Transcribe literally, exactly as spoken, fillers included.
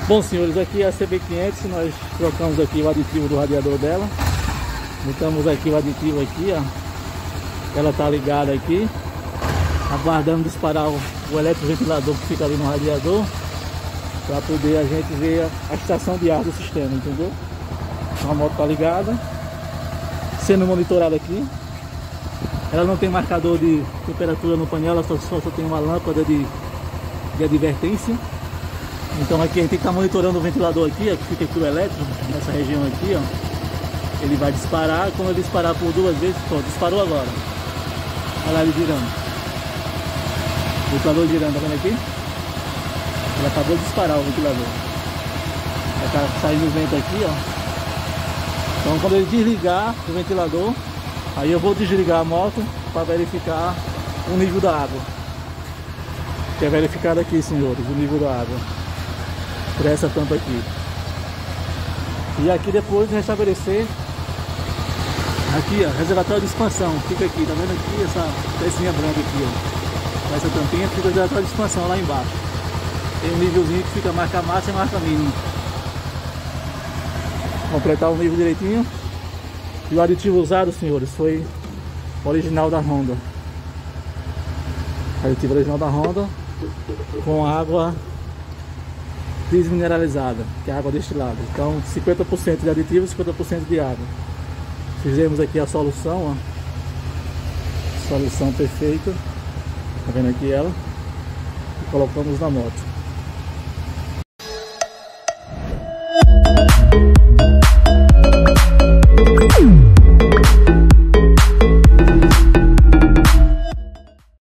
Bom, senhores, aqui é a C B quinhentos, nós trocamos aqui o aditivo do radiador dela. Botamos aqui o aditivo aqui, ó. Ela tá ligada aqui, aguardando disparar o, o eletroventilador que fica ali no radiador, para poder a gente ver a, a estação de ar do sistema, entendeu? Então a moto tá ligada, sendo monitorada aqui. Ela não tem marcador de temperatura no painel, ela só, só, só tem uma lâmpada de, de advertência. Então aqui a gente tem que estar monitorando o ventilador aqui, ó, que fica aqui o elétrico, nessa região aqui, ó. Ele vai disparar, quando ele disparar por duas vezes, pronto, disparou agora. Olha lá ele girando. O ventilador girando, tá vendo aqui? Ele acabou de disparar o ventilador. Vai estar saindo o vento aqui, ó. Então quando ele desligar o ventilador, aí eu vou desligar a moto para verificar o nível da água. Que é verificado aqui, senhores, o nível da água. Por essa tampa aqui. E aqui depois restabelecer. Aqui, ó, reservatório de expansão. Fica aqui, tá vendo aqui essa pecinha branca aqui, ó. Essa tampinha fica o reservatório de expansão lá embaixo. Tem um nívelzinho que fica marca máxima e marca mínima. Completar o nível direitinho. E o aditivo usado, senhores, foi original da Honda. Aditivo original da Honda com água desmineralizada, que é água destilada. Então cinquenta por cento de aditivo e cinquenta por cento de água. Fizemos aqui a solução, ó. Solução perfeita. Tá vendo aqui ela? E colocamos na moto.